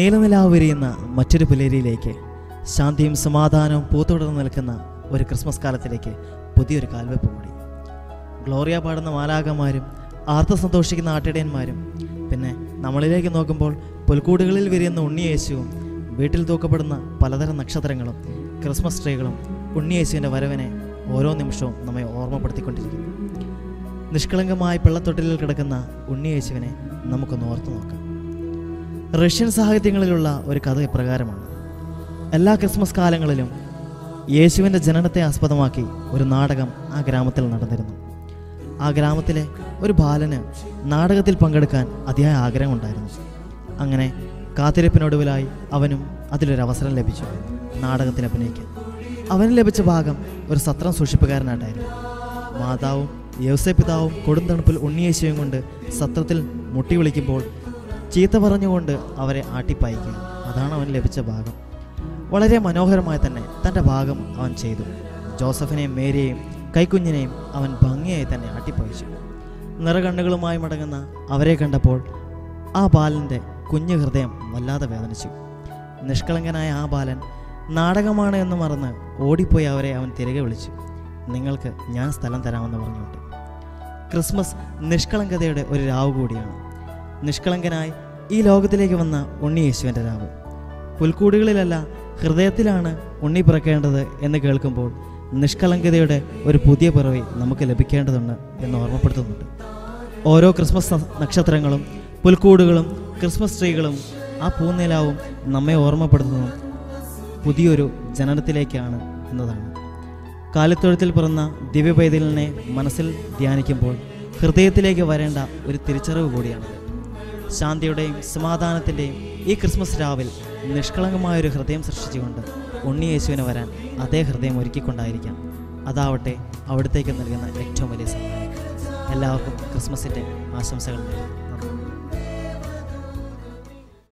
നീലനിലാവ് വിരിയുന്ന മറ്റൊരു പുലരിയിലേക്ക്, ശാന്തിയും സമാധാനവും പൂത്തുടർന്ന് നിൽക്കുന്ന ഒരു ക്രിസ്മസ് കാലത്തിലേക്ക് പുതിയൊരു കാൽവെപ്പ് കൂടി. ഗ്ലോറിയ പാടുന്ന മാലാഖമാരും ആർത്ത് സന്തോഷിക്കുന്ന ആട്ടിടയന്മാരും, പിന്നെ നമ്മളിലേക്ക് നോക്കുമ്പോൾ പുൽക്കൂടുകളിൽ വിരിയുന്ന ഉണ്ണിയേശുവും വീട്ടിൽ തൂക്കപ്പെടുന്ന പലതരം നക്ഷത്രങ്ങളും ക്രിസ്മസ് ട്രീകളും ഉണ്ണിയേശുവിൻ്റെ വരവിനെ ഓരോ നിമിഷവും നമ്മെ ഓർമ്മപ്പെടുത്തിക്കൊണ്ടിരിക്കുന്നു. നിഷ്കളങ്കമായി പിള്ളത്തൊട്ടിലിൽ കിടക്കുന്ന ഉണ്ണിയേശുവിനെ നമുക്കൊന്ന് ഓർത്തു നോക്കാം. റഷ്യൻ സാഹിത്യങ്ങളിലുള്ള ഒരു കഥ ഇപ്രകാരമാണ്. എല്ലാ ക്രിസ്മസ് കാലങ്ങളിലും യേശുവിൻ്റെ ജനനത്തെ ആസ്പദമാക്കി ഒരു നാടകം ആ ഗ്രാമത്തിൽ നടന്നിരുന്നു. ആ ഗ്രാമത്തിലെ ഒരു ബാലന് നാടകത്തിൽ പങ്കെടുക്കാൻ അതിയായ ആഗ്രഹമുണ്ടായിരുന്നു. അങ്ങനെ കാത്തിരിപ്പിനൊടുവിലായി അവനും അതിലൊരവസരം ലഭിച്ചു നാടകത്തിൽ അഭിനയിക്കാൻ. അവന് ലഭിച്ച ഭാഗം ഒരു സത്രം സൂക്ഷിപ്പുകാരനായിട്ടായിരുന്നു. മാതാവും യൗസേപ്പിതാവും കൊടുന്തണുപ്പിൽ ഉണ്ണിയേശുവും കൊണ്ട് സത്രത്തിൽ മുട്ടി വിളിക്കുമ്പോൾ ചീത്ത പറഞ്ഞുകൊണ്ട് അവരെ ആട്ടിപ്പായിക്കുക. അതാണ് അവന് ലഭിച്ച ഭാഗം. വളരെ മനോഹരമായി തന്നെ തൻ്റെ ഭാഗം അവൻ ചെയ്തു. ജോസഫിനെയും മേരിയെയും കൈക്കുഞ്ഞിനെയും അവൻ ഭംഗിയായി തന്നെ ആട്ടിപ്പായിച്ചു. നിറകണ്ണുകളുമായി മടങ്ങുന്ന അവരെ കണ്ടപ്പോൾ ആ ബാലൻ്റെ കുഞ്ഞു ഹൃദയം വല്ലാതെ വേദനിച്ചു. നിഷ്കളങ്കനായ ആ ബാലൻ നാടകമാണ് എന്ന് മറന്ന് ഓടിപ്പോയി അവരെ അവൻ തിരികെ വിളിച്ചു. നിങ്ങൾക്ക് ഞാൻ സ്ഥലം തരാമെന്ന് പറഞ്ഞുകൊണ്ട്. ക്രിസ്മസ് നിഷ്കളങ്കതയുടെ ഒരു രാവ് കൂടിയാണ്. നിഷ്കളങ്കനായി ഈ ലോകത്തിലേക്ക് വന്ന ഉണ്ണിയേശുവിൻ്റെ രാവ്. പുൽക്കൂടുകളിലല്ല, ഹൃദയത്തിലാണ് ഉണ്ണി പിറക്കേണ്ടത് എന്ന് കേൾക്കുമ്പോൾ നിഷ്കളങ്കതയുടെ ഒരു പുതിയ പിറവി നമുക്ക് ലഭിക്കേണ്ടതുണ്ട് എന്ന് ഓർമ്മപ്പെടുത്തുന്നുണ്ട്. ഓരോ ക്രിസ്മസ് നക്ഷത്രങ്ങളും പുൽക്കൂടുകളും ക്രിസ്മസ് ട്രീകളും ആ പൂനിലാവും നമ്മെ ഓർമ്മപ്പെടുത്തുന്നു പുതിയൊരു ജനനത്തിലേക്കാണ് എന്നതാണ്. കാലിത്തൊഴുത്തിൽ പിറന്ന ദിവ്യപൈതലിനെ മനസ്സിൽ ധ്യാനിക്കുമ്പോൾ ഹൃദയത്തിലേക്ക് വരേണ്ട ഒരു തിരിച്ചറിവ് കൂടിയാണത്. ശാന്തിയുടെയും സമാധാനത്തിൻ്റെയും ഈ ക്രിസ്മസ് രാവിൽ നിഷ്കളങ്കമായൊരു ഹൃദയം സൃഷ്ടിച്ചുകൊണ്ട് ഉണ്ണിയേശുവിന് വരാൻ അതേ ഹൃദയം ഒരുക്കിക്കൊണ്ടായിരിക്കാം. അതാവട്ടെ അവിടത്തേക്ക് നൽകുന്ന ഏറ്റവും വലിയ സമ്മാനം. എല്ലാവർക്കും ക്രിസ്മസിൻ്റെ ആശംസകൾ നേരുന്നു.